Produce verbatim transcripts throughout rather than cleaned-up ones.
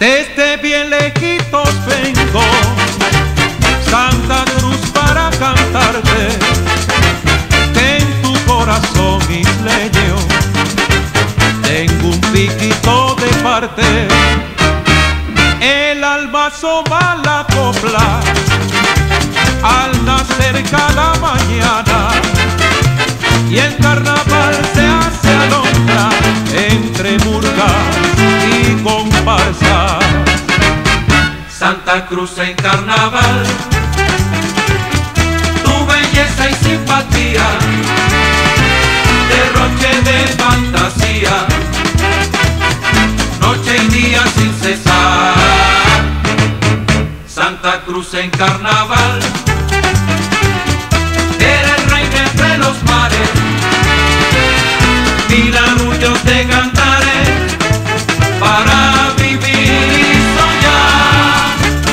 Desde bien lejitos vengo, Santa Cruz, para cantarte, que en tu corazón isleño tengo un piquito de parte. El alba asoma la copla al nacer cada mañana, y el carnaval se hace alondra entre murgas y comparsas. Santa Cruz en carnaval, tu belleza y simpatía, derroche de fantasía, noche y día sin cesar. Santa Cruz en carnaval, eres reina entre los mares, mil arrullos de cantares para vivir y soñar.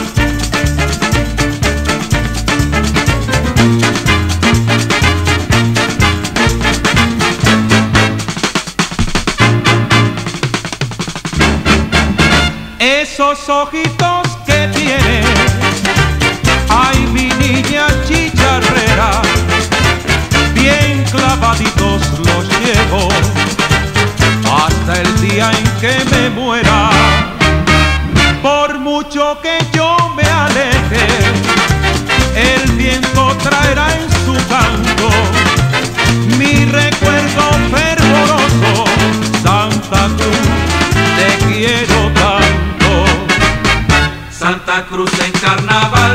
Esos ojitos que tienes, ay, mi niña chicharrera, bien clavaditos los llevo hasta el día en que me muera. Por mucho que yo me aleje, el viento traerá en su canto mi recuerdo fervoroso. Santa Cruz, te quiero tanto. Santa Cruz en carnaval,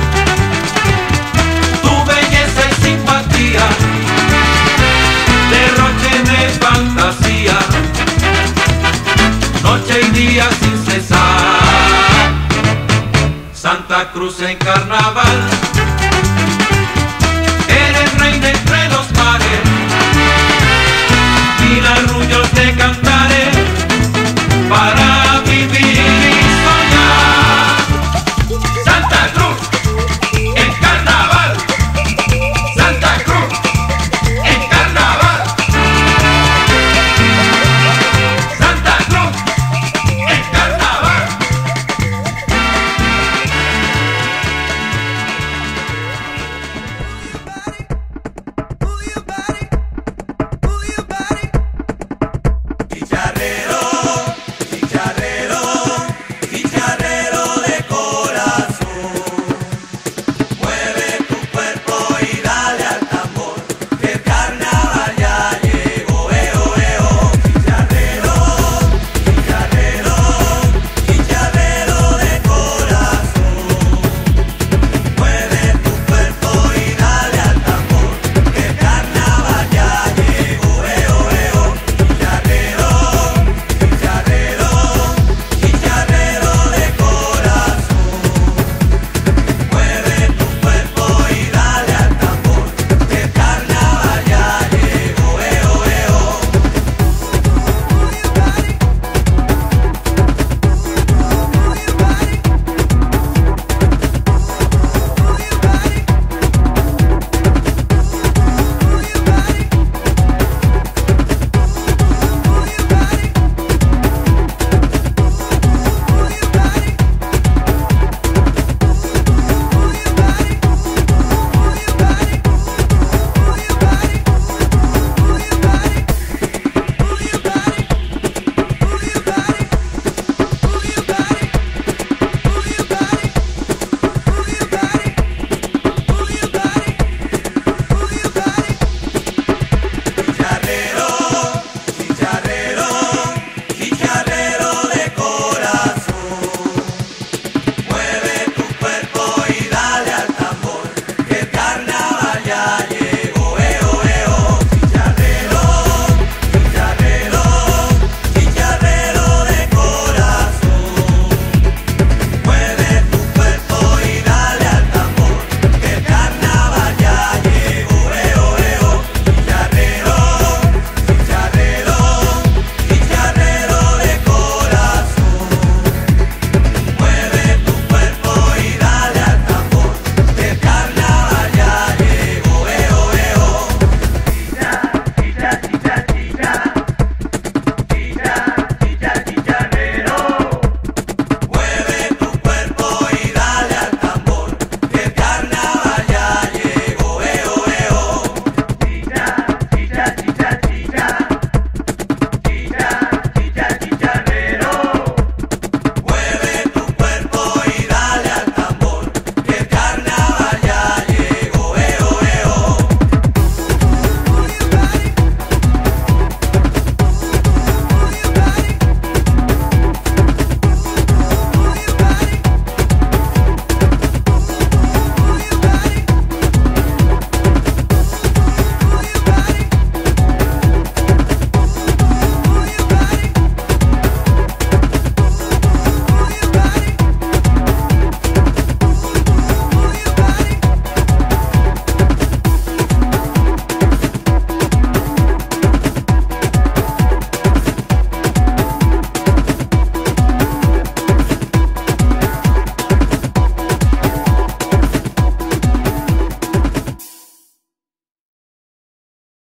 tu belleza y simpatía, derroche de fantasía, noche y día sin cesar. Santa Cruz en carnaval,